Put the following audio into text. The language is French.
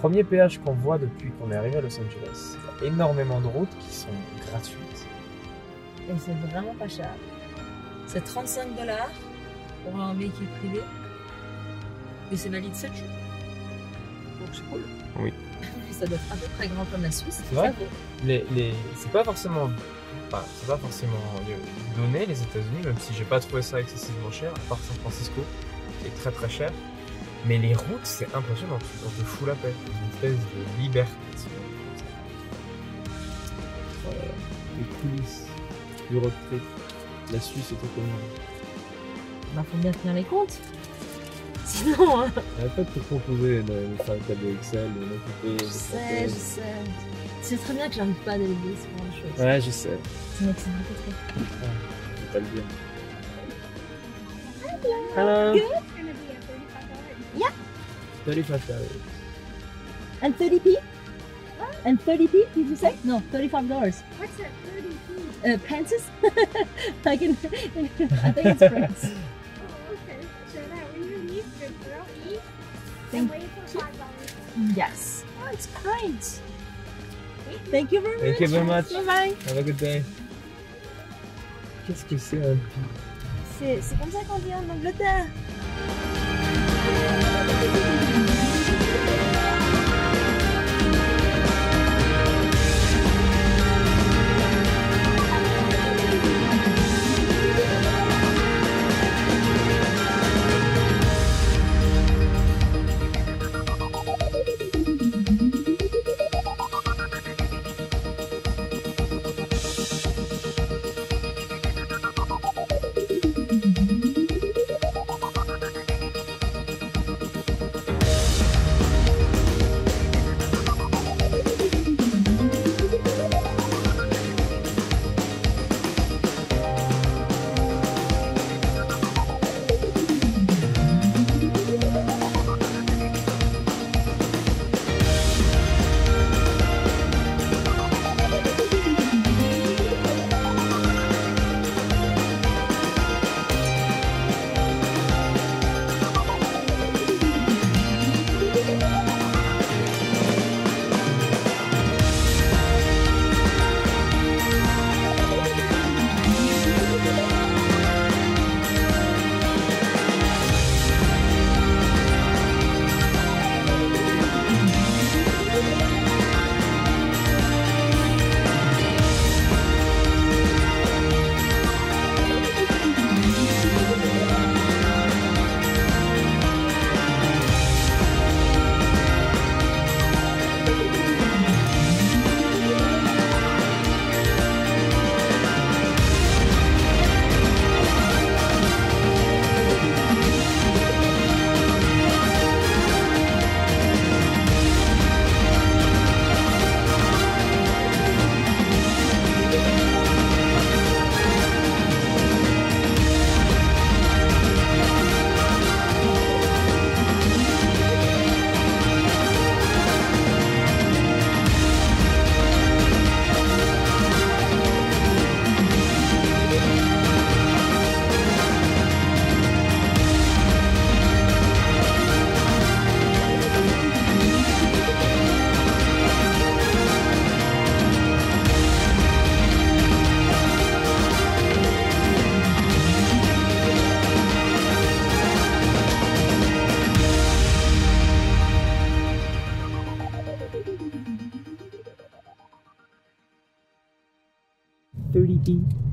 premier péage qu'on voit depuis qu'on est arrivé à Los Angeles. Il y a énormément de routes qui sont gratuites. Et c'est vraiment pas cher. C'est 35 $ pour un véhicule privé. Et c'est valide 7 jours. Donc c'est cool. Oui. Ça doit être à peu près grand comme la Suisse. C'est vrai. C'est pas forcément donné les États-Unis, même si j'ai pas trouvé ça excessivement cher, à part San Francisco, qui est très très cher. Mais les routes, c'est impressionnant. On te fout la paix. Une espèce de liberté. Les coulisses du road trip. La Suisse est au commun. Bah faut bien tenir les comptes. Sinon, hein. Arrête pas de te proposer de faire un tableau Excel, de m'occuper. Je sais. C'est très bien que j'arrive pas à déléguer ce genre de choses. Ouais, je sais. C'est un accident de trop. Faut pas le dire. Hello. It's gonna be a $35. $35. And 30p? And 30p, did you say? No, $35. What's that 30p? Pence? I think it's pence. Oh, okay. So that when you leave, good girl, eat and Thank wait for $5. Yes. Oh, it's great. Thank you very much. Thank you very much. Bye bye. Have a good day. Qu'est-ce que c'est un C'est comme ça qu'on dit en Angleterre. $30p.